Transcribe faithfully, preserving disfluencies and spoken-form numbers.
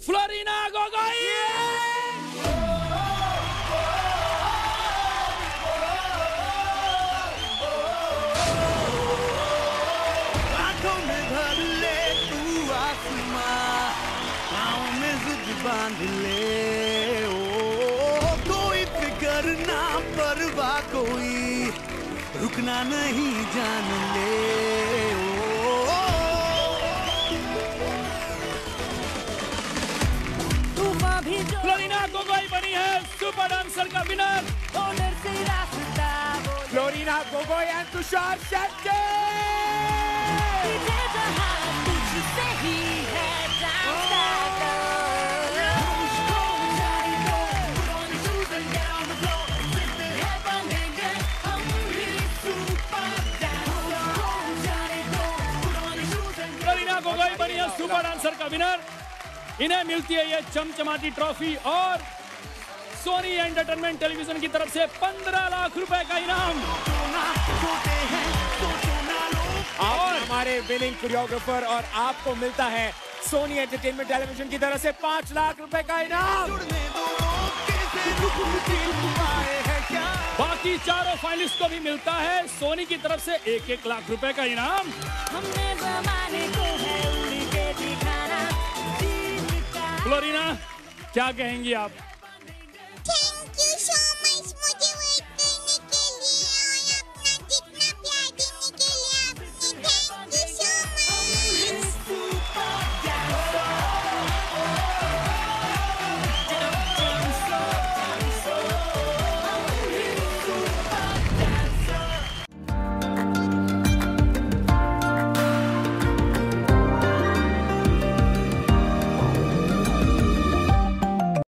Florina Gogoi. आंखों में भर ले तू आसमां, पाँव में जिद बांध ले, ओ कोई फिक्र ना परवाह कोई, रुकना नहीं जान ले, ओ फ्लोरिना गोगोई बनी है सुपर डांसर का विनर। फ्लोरिना गोगोई एंड तुषार शेट्टी। फ्लोरिना गोगोई बनी है सुपर डांसर का विनर। इन्हें मिलती है ये चमचमाती ट्रॉफी और सोनी एंटरटेनमेंट टेलीविजन की तरफ से पंद्रह लाख रुपए का इनाम। और हमारे विनिंग कोरियोग्राफर और आपको मिलता है सोनी एंटरटेनमेंट टेलीविजन की तरफ से पांच लाख रुपए का इनाम। बाकी चारों फाइनलिस्ट को भी मिलता है सोनी की तरफ से एक एक लाख रुपए का इनाम। फ्लोरिना, क्या कहेंगी आप?